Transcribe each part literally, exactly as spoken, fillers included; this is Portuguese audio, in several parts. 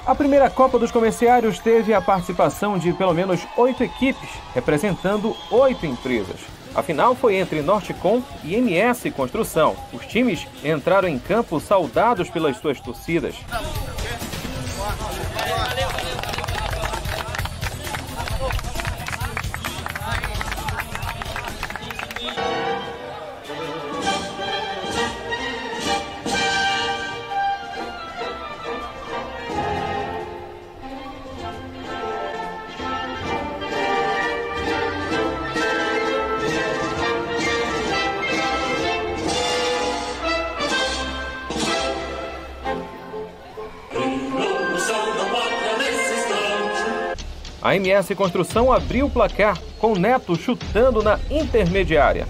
A primeira Copa dos Comerciários teve a participação de pelo menos oito equipes, representando oito empresas. A final foi entre Nortecom e M S Construção. Os times entraram em campo saudados pelas suas torcidas. A M S Construção abriu o placar, com Neto chutando na intermediária.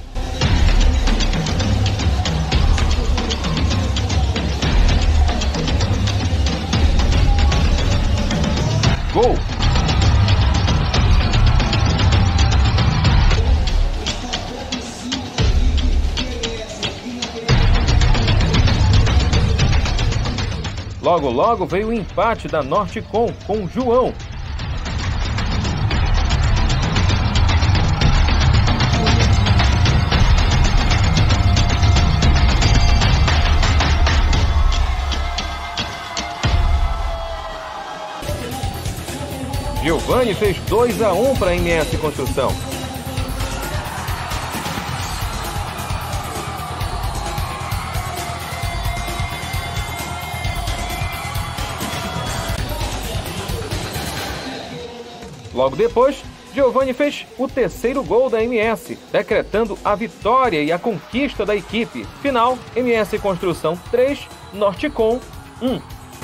Gol! Logo, logo veio o empate da Nortecom com João. Giovanni fez dois a um para a M S Construção. Logo depois, Giovanni fez o terceiro gol da M S, decretando a vitória e a conquista da equipe. Final, M S Construção três, Nortecom um.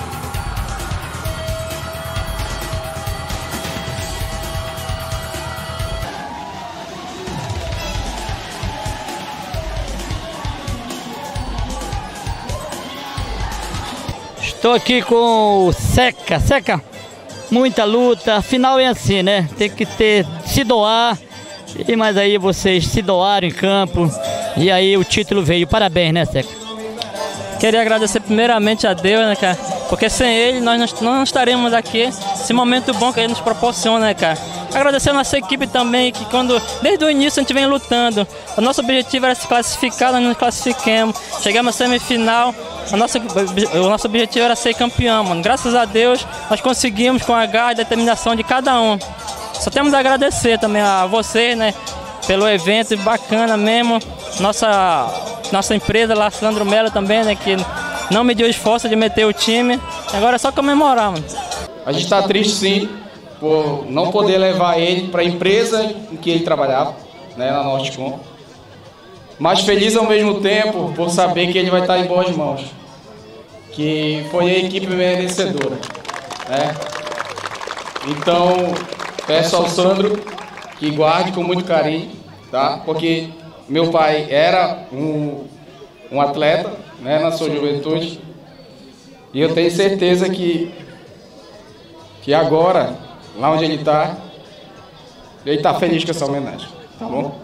Estou aqui com o Seca, Seca, muita luta, afinal é assim, né? Tem que ter, se doar, e mas aí vocês se doaram em campo, e aí o título veio. Parabéns, né, Seca? Queria agradecer primeiramente a Deus, né, cara? Porque sem Ele nós não estaremos aqui, esse momento bom que Ele nos proporciona, né, cara? Agradecer a nossa equipe também, que quando, desde o início a gente vem lutando. O nosso objetivo era se classificar, nós nos classifiquemos. Chegamos à semifinal, o nosso, o nosso objetivo era ser campeão, mano. Graças a Deus, nós conseguimos com a garra e determinação de cada um. Só temos a agradecer também a vocês, né, pelo evento bacana mesmo. Nossa, nossa empresa lá, Sandro Melo também, né, que não mediu esforço de meter o time. Agora é só comemorar, mano. A gente está triste, sim, por não poder levar ele para a empresa em que ele trabalhava, né, na Nortecom. Mas feliz ao mesmo tempo por saber que ele vai estar em boas mãos, que foi a equipe merecedora, né? Então, peço ao Sandro que guarde com muito carinho, tá? Porque meu pai era um, um atleta, né, na sua juventude, e eu tenho certeza que, que agora, lá onde ele está, ele está feliz com essa homenagem, tá bom?